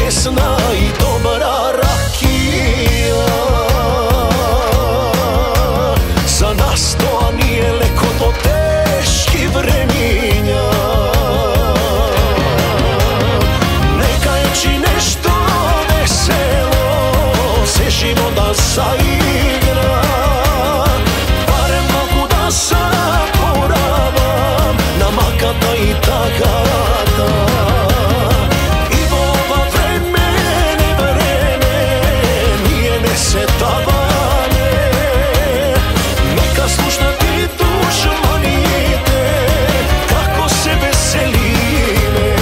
pesna i dobra rakija. Za nas to nije leko do teški vreminja. Neka je či nešto veselo se života zaigra. Barem mogu da zaboravam na makata i takata. I ova vremene nije nesetavane. Neka slušna ti dušmanite kako se veselime.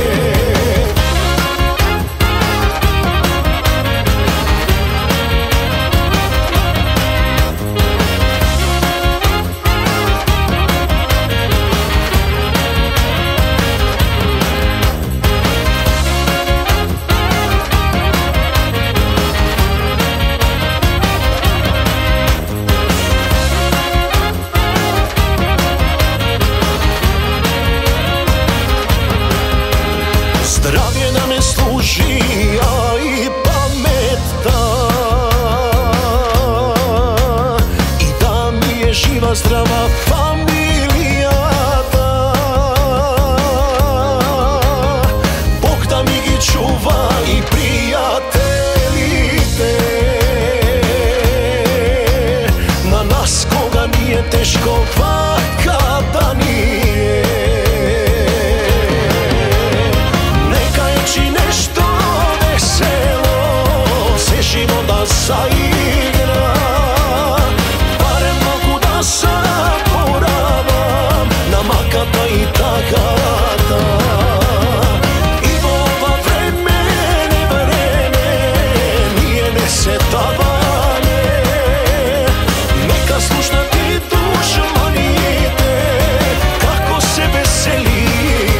Zdravlje nam je služi, a i pamet da. I da mi je živa zdrava familija da. Bog da mi gi čuva i prijateljite. Na nas koga nije teško kada nije. Či nešto veselo se života zaigra. Barem mogu da zaboravam na makata i takata. I ova vremene nije nesetavane. Neka slušna ti dušmanite kako se veselime.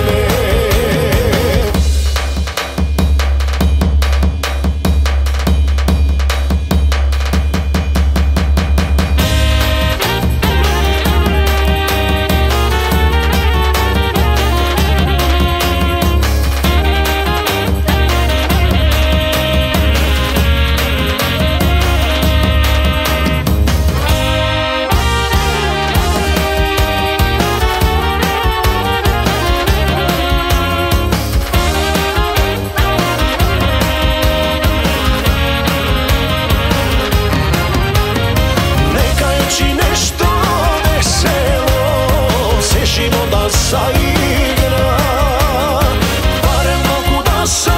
Či nešto veselo se života zaigra. Barem mogu da